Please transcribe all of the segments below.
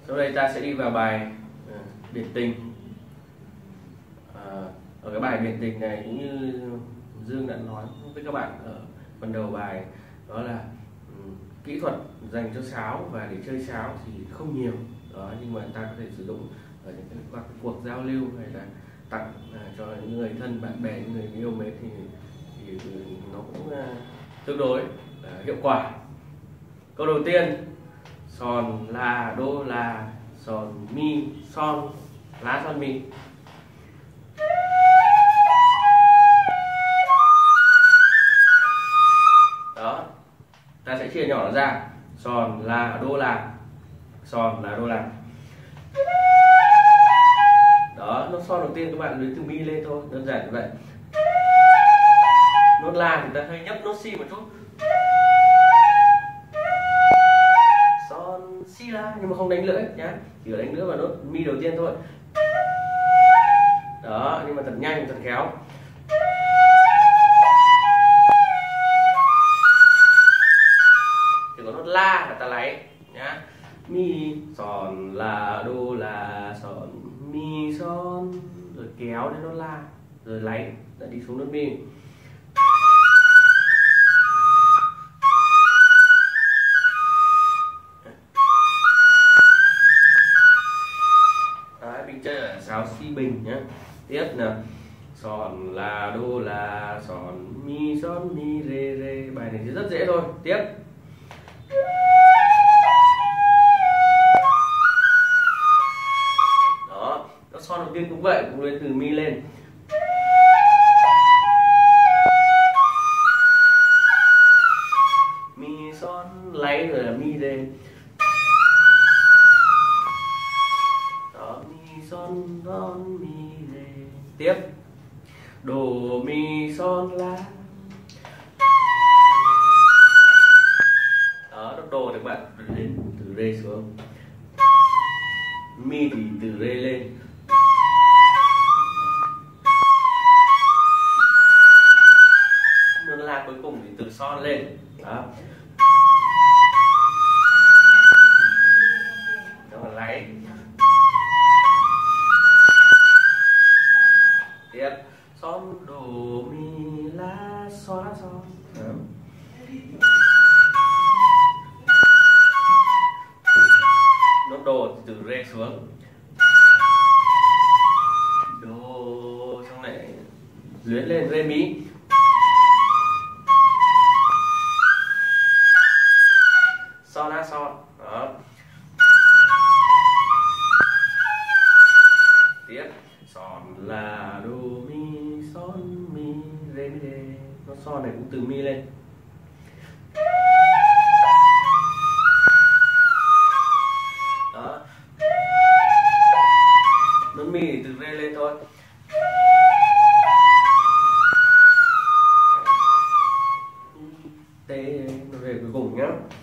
Sau đây ta sẽ đi vào bài biệt tình. Ở cái bài biệt tình này cũng như Dương đã nói với các bạn ở phần đầu bài, đó là kỹ thuật dành cho sáo và để chơi sáo thì không nhiều đó, nhưng mà ta có thể sử dụng ở những các cuộc giao lưu hay là tặng cho những người thân, bạn bè, những người yêu mến thì nó cũng tương đối hiệu quả. Câu đầu tiên: sòn là đô là sòn mi son lá son mi. Đó, ta sẽ chia nhỏ nó ra: sòn là đô là, sòn là đô là. Đó, nốt son đầu tiên các bạn lấy từ mi lên thôi, đơn giản như vậy. Nốt la thì ta hơi nhấp nốt si một chút, son si la, nhưng mà không đánh lưỡi nhá, chỉ có đánh lưỡi vào nốt mi đầu tiên thôi. Đó, nhưng mà thật nhanh, thật khéo. Chỉ có nốt la là ta lấy nhá, mi sòn là đô là sòn mi son, rồi kéo đến nốt la, rồi lấy lại đi xuống nốt mi. Đấy, mình chơi ở sáo si bình nhé. Tiếp nào: sòn là đô là sòn mi son mi rê rê. Bài này thì rất dễ thôi. Tiếp: đó, nó son đầu tiên cũng vậy, cũng lên từ mi lên. Mi son lấy rồi là mi rê. Đó, mi son son mi rê. Tiếp: đồ mi son la. Đó, nốt đồ thì các bạn lên từ rê xuống, mi thì từ rê lên. Nốt la cuối cùng thì từ son lên. Đó, đó là lấy. Tiếp: son đồ mi la son la son. Đó. Nốt đồ từ rê xuống, đồ xong lại luyến lên rê mi. Son la son. Đó. Tiếp: sòn là đô mi son mi rê mi rê. Nó son này cũng từ mi lên. Đó, nốt mi thì từ rê lên thôi. T nó về cuối cùng nhá.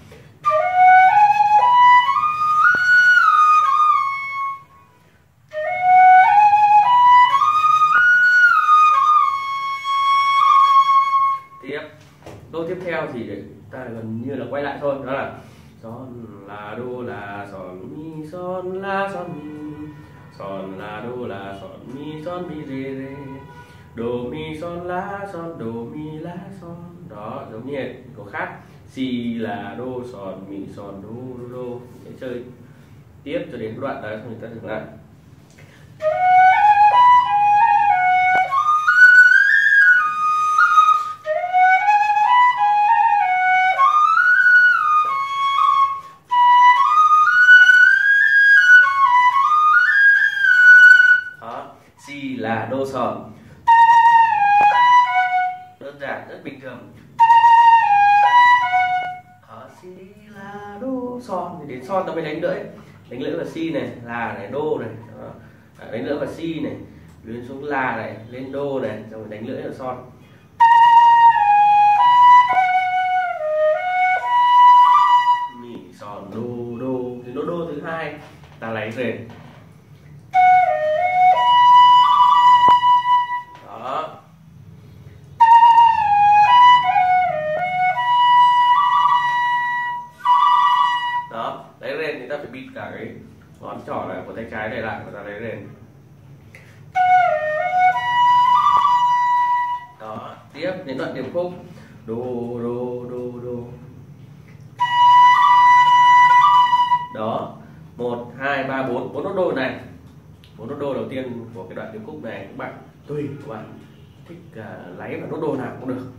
Đô tiếp theo thì ta gần như là quay lại thôi, đó là son là đô là son mi son la son mi, son là đô là son mi son mi rê rê, đồ mi son la son đồ mi la son. Đó, giống như có khác. Si là đô son mi son đô đô đô. Sẽ chơi tiếp cho đến đoạn đấy, người ta dừng lại. Si là đô sòn, đơn giản rất bình thường. Si là đô son thì đến son ta mới đánh lưỡi vào si này, là này, đô này. Đó. Đánh lưỡi vào si này, lên xuống la này, lên đô này, xong rồi đánh lưỡi vào son. Mi son đô đô thì nốt đô thứ hai ta lấy về. Đó, lấy lên thì ta phải bịt cả cái ngón trỏ lại của tay trái để lại và ta lấy rền. Đó, tiếp đến đoạn điệp khúc đô đô đô đô. Đó, 1 2 3 4, 4 nốt đô này. 4 nốt đô đầu tiên của cái đoạn điệp khúc này các bạn tùy các bạn thích lấy vào nốt đô nào cũng được.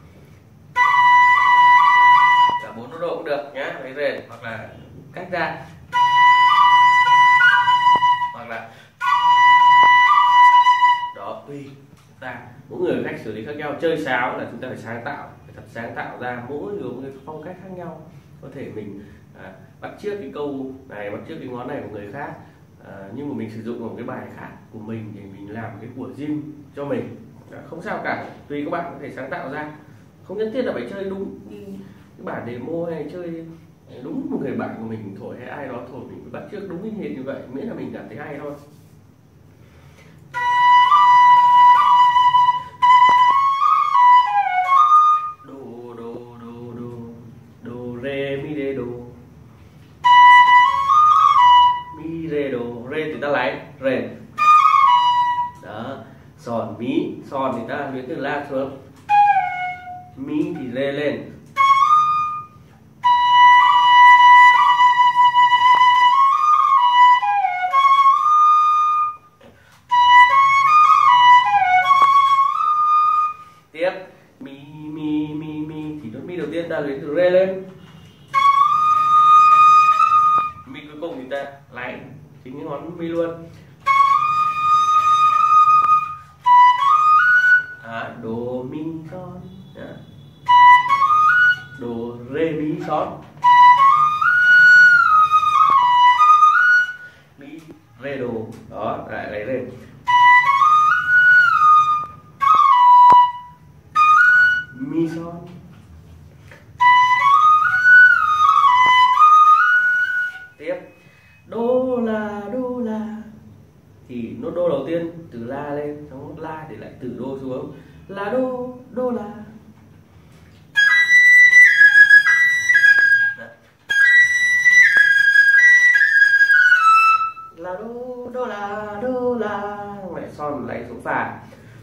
Cả 4 nốt đô cũng được nhá, lấy rền hoặc là cách ra. Hoặc là đó, tùy ta, mỗi người cách xử lý khác nhau. Chơi sáo là chúng ta phải sáng tạo, phải thật sáng tạo ra, mỗi người một cái phong cách khác nhau. Có thể mình bắt chước cái câu này, bắt chước cái ngón này của người khác, nhưng mà mình sử dụng một cái bài khác của mình để mình làm cái của riêng cho mình. Không sao cả, tùy các bạn có thể sáng tạo ra, không nhất thiết là phải chơi đúng như cái bản demo hay chơi đúng một người bạn của mình thổi hay ai đó thổi mình phải bắt chước đúng như thế, như vậy miễn là mình cảm thấy hay thôi. Đô đô đô đô đô rê mi rê đô, mi rê đô, rê thì ta lấy rền. Đó, sòn mí, sòn thì ta luyện từ la xuống, mí thì rê lên. Tiếp mi mi mi mi thì nốt mi đầu tiên ta lấy từ rê lên, mi cuối cùng thì ta lấy chính cái ngón mi luôn. Đô mi son, đô rê mi son, mi rê đô. Đó, lại lấy lên mi son. Tiếp đô la thì nốt đô đầu tiên từ la lên, xong nốt la để lại từ đô xuống, là đô đô la. Là đô đô la đô la, lại son lại xuống phà.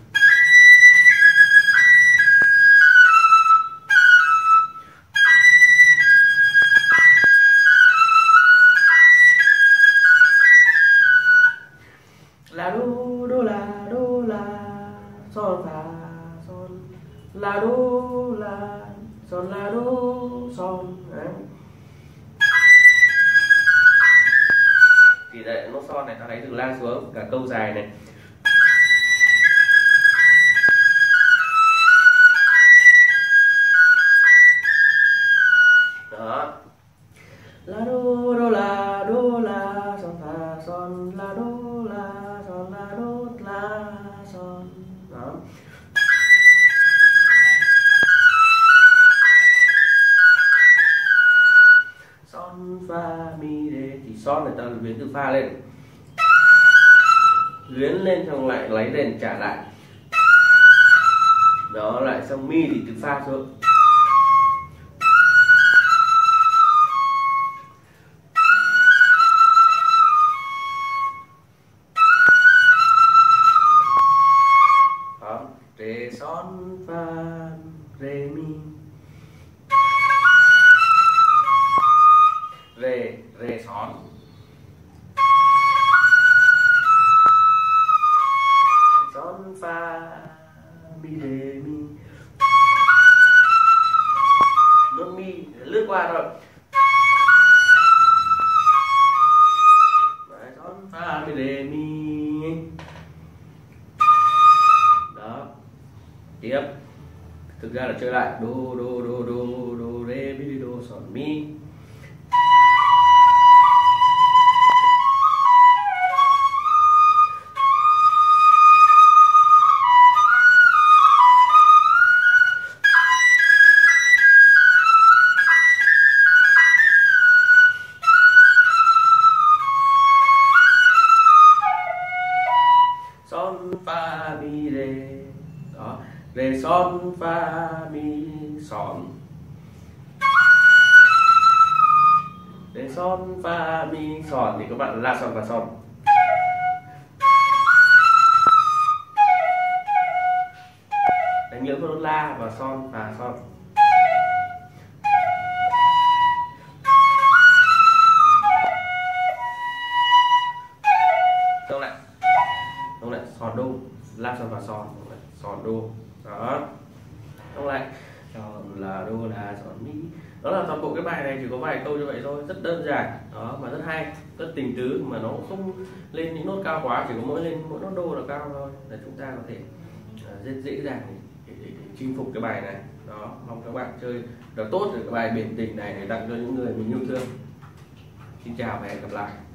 Là đô đô la son phà son, la đô la đô son. Đấy. Thì đây nốt son này ta lấy từ la xuống cả câu dài này. Đó, la đô la son phà son, la đô la son. Đó, son fa mi rê thì son này ta luyến từ pha lên, luyến lên xong lại lấy lên trả lại. Đó, lại xong mi thì từ pha xuống. Đó, rê son fa rê mi, rê rê son, son fa mi rê mi. Nốt mi lướt qua thôi. Đấy, son fa mi rê mi. Đó, tiếp thực ra là chơi lại đô đô đô đô đô rê mi đô son mi. Son fa mi rê. Đó, rê son fa mi son, rê son fa mi son thì các bạn la son và son. Đánh nhớ con nốt la và son và son. Xong lại son đô, la son và son, son đô. Đó. Xong lại là đô là son mi. Đó là toàn bộ cái bài này, chỉ có vài câu như vậy thôi, rất đơn giản đó mà rất hay, rất tình tứ, mà nó không lên những nốt cao quá, chỉ có mỗi nốt đô là cao thôi, là chúng ta có thể rất dễ dàng để chinh phục cái bài này. Đó, mong các bạn chơi được tốt được cái bài biển tình này để tặng cho những người mình yêu thương. Xin chào và hẹn gặp lại.